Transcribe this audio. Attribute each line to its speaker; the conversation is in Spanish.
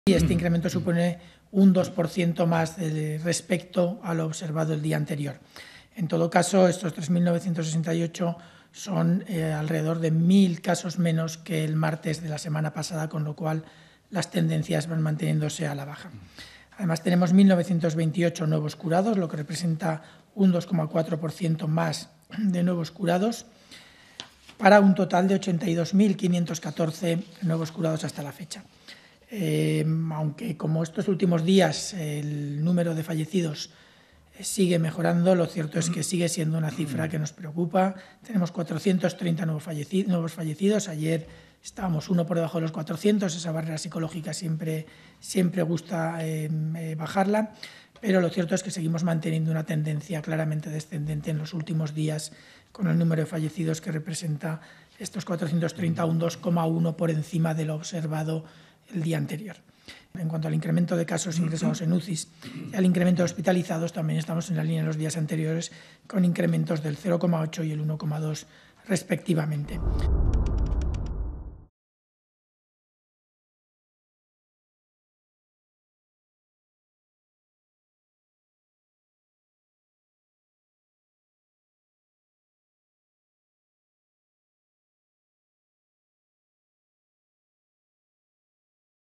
Speaker 1: y este incremento supone un 2% más respecto a lo observado el día anterior. En todo caso, estos 3.968 son alrededor de 1.000 casos menos que el martes de la semana pasada, con lo cual las tendencias van manteniéndose a la baja. Además, tenemos 1.928 nuevos curados, lo que representa un 2,4% más de nuevos curados, para un total de 82.514 nuevos curados hasta la fecha. Aunque como estos últimos días el número de fallecidos sigue mejorando, lo cierto es que sigue siendo una cifra que nos preocupa. Tenemos 430 nuevos fallecidos. Ayer estábamos uno por debajo de los 400, esa barrera psicológica siempre gusta bajarla, pero lo cierto es que seguimos manteniendo una tendencia claramente descendente en los últimos días, con el número de fallecidos que representa estos 430, un 2,1 por encima de lo observado el día anterior. En cuanto al incremento de casos ingresados en UCIs y al incremento de hospitalizados, también estamos en la línea de los días anteriores, con incrementos del 0,8 y el 1,2 respectivamente.